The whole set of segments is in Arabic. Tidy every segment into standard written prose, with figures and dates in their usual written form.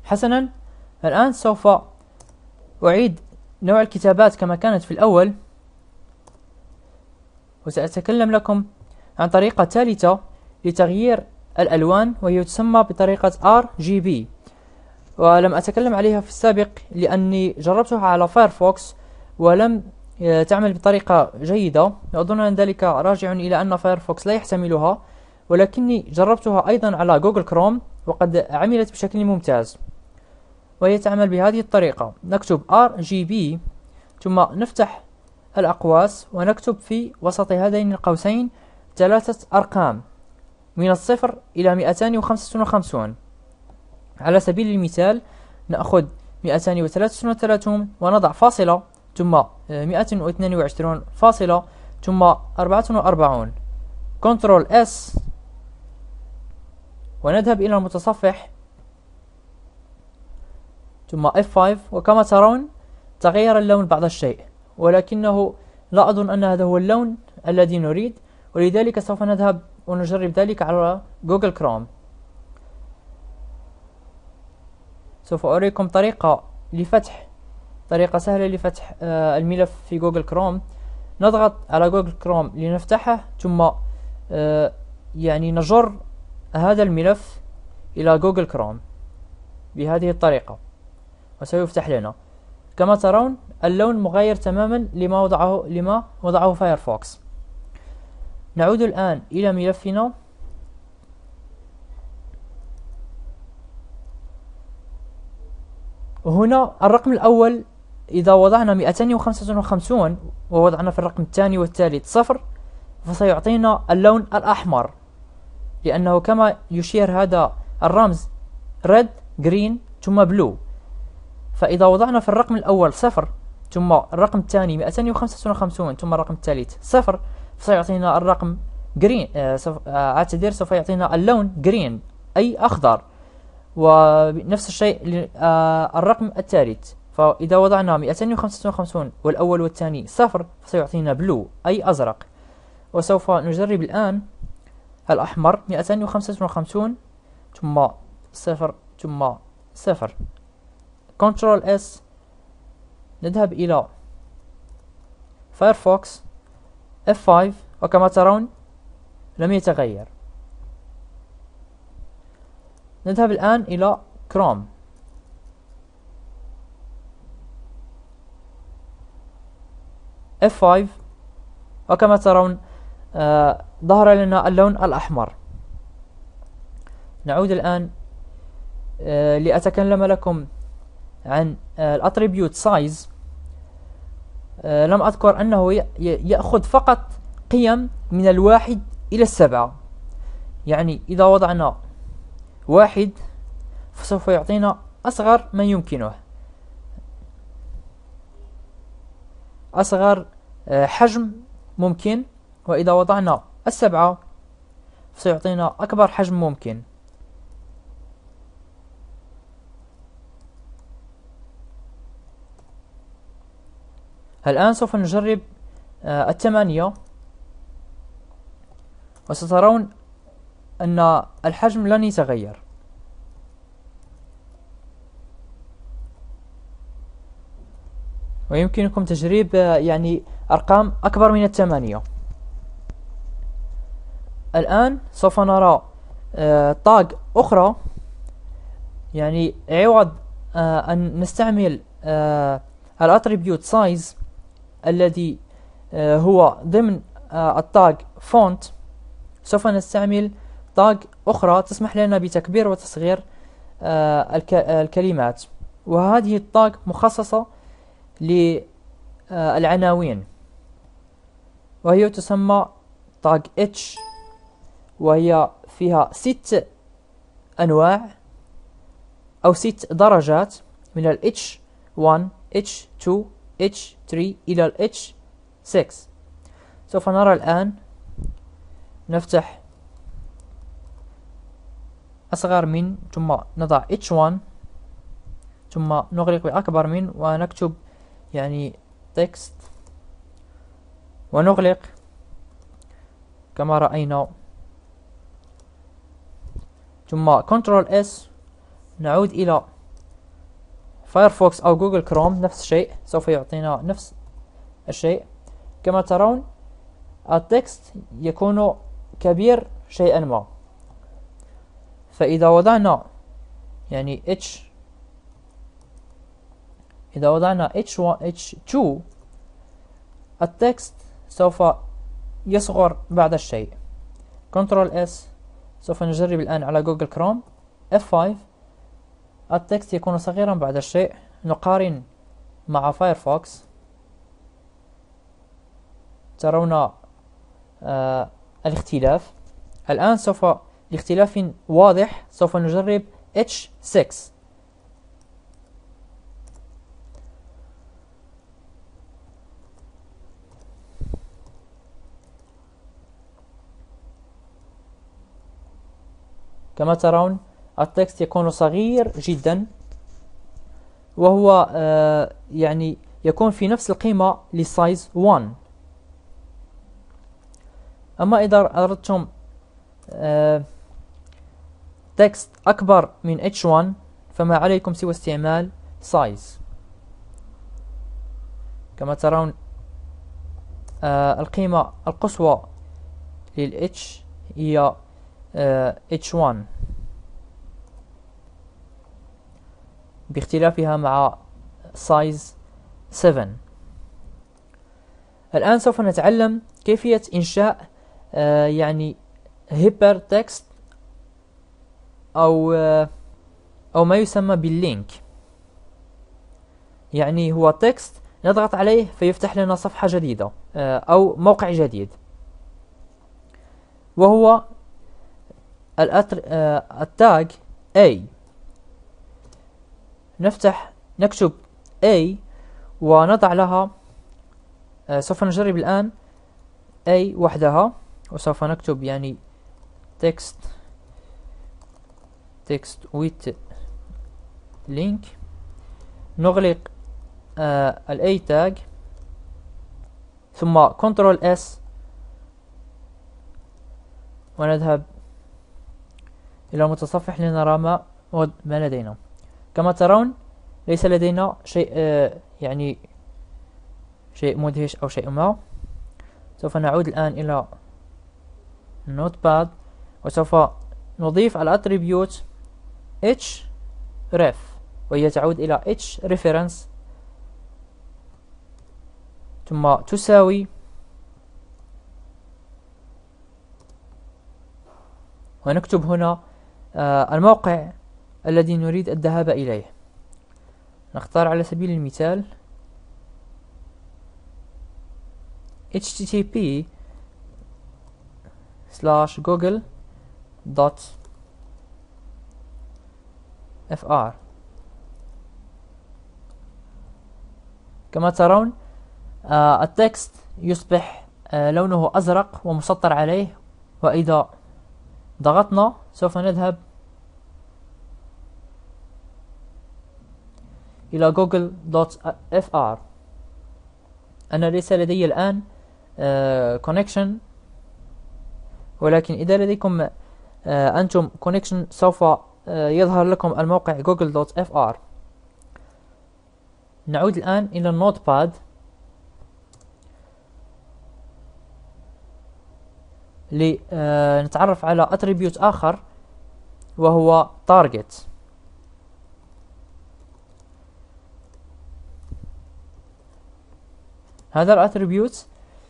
حسنا، الآن سوف أعيد نوع الكتابات كما كانت في الأول، وسأتكلم لكم عن طريقة ثالثة لتغيير الألوان، وهي تسمى بطريقة RGB، ولم أتكلم عليها في السابق لأني جربتها على فايرفوكس ولم تعمل بطريقة جيدة. أظن أن ذلك راجع إلى أن فايرفوكس لا يحتملها، ولكني جربتها أيضا على جوجل كروم وقد عملت بشكل ممتاز، وهي تعمل بهذه الطريقة. نكتب RGB ثم نفتح الأقواس ونكتب في وسط هذين القوسين 3 أرقام من 0 إلى 255. على سبيل المثال نأخذ 233 ونضع فاصلة ثم 222 فاصلة ثم 44. كنترول S ونذهب إلى المتصفح ثم F5، وكما ترون تغير اللون بعض الشيء، ولكنه لا أظن أن هذا هو اللون الذي نريد، ولذلك سوف نذهب ونجرب ذلك على جوجل كروم. سوف أريكم طريقة سهلة لفتح الملف في جوجل كروم. نضغط على جوجل كروم لنفتحه، ثم يعني نجر هذا الملف إلى جوجل كروم بهذه الطريقة، وسيفتح لنا. كما ترون اللون مغاير تماما لما وضعه فايرفوكس. نعود الآن إلى ملفنا، وهنا الرقم الأول إذا وضعنا 255 ووضعنا في الرقم الثاني والثالث 0، فسيعطينا اللون الأحمر، لأنه كما يشير هذا الرمز red green ثم blue. فإذا وضعنا في الرقم الأول 0 ثم الرقم الثاني 255 ثم الرقم الثالث 0، فسيعطينا الرقم green. سوف يعطينا اللون green أي أخضر، ونفس الشيء الرقم الثالث. فإذا وضعنا 255 والأول والثاني 0، فسيعطينا بلو أي أزرق. وسوف نجرب الآن الأحمر 255 ثم 0 ثم 0. كنترول S، نذهب إلى فايرفوكس F5، وكما ترون لم يتغير. نذهب الآن إلى كروم، F5، وكما ترون ظهر لنا اللون الأحمر. نعود الآن لأتكلم لكم عن الاتريبيوت سايز. لم أذكر أنه يأخذ فقط قيم من 1 إلى 7. يعني إذا وضعنا 1 فسوف يعطينا أصغر ما يمكنه، أصغر حجم ممكن، وإذا وضعنا 7 فسيعطينا أكبر حجم ممكن. الآن سوف نجرب 8، وسترون أن الحجم لن يتغير. ويمكنكم تجريب يعني أرقام أكبر من 8. الآن سوف نرى طاق أخرى، يعني عوض أن نستعمل الاتريبيوت سايز الذي هو ضمن الطاق فونت، سوف نستعمل طاق أخرى تسمح لنا بتكبير وتصغير الكلمات، وهذه الطاق مخصصة للعناوين، وهي تسمى طاق H، وهي فيها 6 أنواع أو 6 درجات من ال H1 H2 H3 إلى ال H6. سوف نرى الآن، نفتح أصغر من ثم نضع H1 ثم نغلق بأكبر من ونكتب يعني تكست ونغلق كما رأينا، ثم كنترول S، نعود إلى فايرفوكس أو جوجل كروم نفس الشيء، سوف يعطينا نفس الشيء. كما ترون التكست يكون كبير شيئا ما، فإذا وضعنا يعني إذا وضعنا H2 التكست سوف يصغر بعض الشيء. كنترول S، سوف نجرب الآن على جوجل كروم. F5 التكست يكون صغيرا بعض الشيء. نقارن مع فايرفوكس، ترون الاختلاف الآن. سوف لاختلاف واضح سوف نجرب H6. كما ترون التكست يكون صغير جدا، وهو يعني يكون في نفس القيمة لسايز 1. أما إذا أردتم تكست أكبر من H1 فما عليكم سوى استعمال سايز. كما ترون القيمة القصوى للH هي H1 باختلافها مع سايز 7. الآن سوف نتعلم كيفية إنشاء يعني هيبر تكست أو ما يسمى باللينك. يعني هو تكست نضغط عليه فيفتح لنا صفحة جديدة أو موقع جديد، وهو التاج A. نكتب A ونضع لها، سوف نجرب الآن A وحدها، وسوف نكتب يعني text with link. نغلق ال A tag ثم Ctrl S ونذهب إلى المتصفح لنرى ما لدينا. كما ترون ليس لدينا شيء يعني شيء مدهش أو شيء ما. سوف نعود الآن إلى النوتباد وسوف نضيف الاتريبيوت href، وهي تعود إلى hreference ثم تساوي، ونكتب هنا الموقع الذي نريد الذهاب إليه. نختار على سبيل المثال http://google.fr. كما ترون التكست يصبح لونه أزرق ومسطر عليه، وإذا ضغطنا سوف نذهب إلى google.fr. أنا ليس لدي الآن connection، ولكن إذا لديكم أنتم connection سوف يظهر لكم الموقع google.fr. نعود الآن إلى النوتباد لنتعرف على attribute آخر وهو target. هذا الاتريبيوت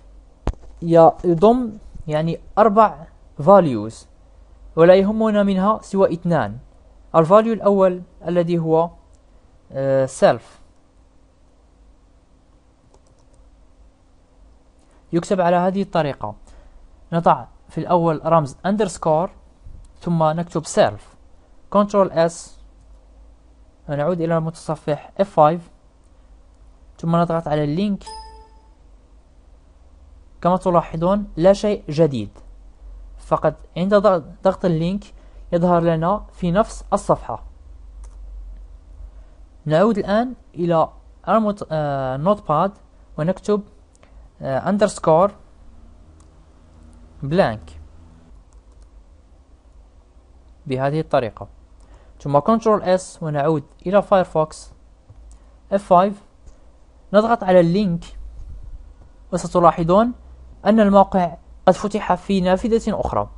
يضم يعني 4 values، ولا يهمنا منها سوى 2. الفاليو الأول الذي هو self يكتب على هذه الطريقة. نضع في الأول رمز underscore ثم نكتب self. Ctrl S ونعود إلى المتصفح F5 ثم نضغط على اللينك. كما تلاحظون لا شيء جديد، فقط عند ضغط اللينك يظهر لنا في نفس الصفحة. نعود الآن إلى النوتباد ونكتب underscore blank بهذه الطريقة، ثم Ctrl S ونعود إلى فايرفوكس F5 نضغط على اللينك، وستلاحظون أن الموقع قد فتح في نافذة أخرى.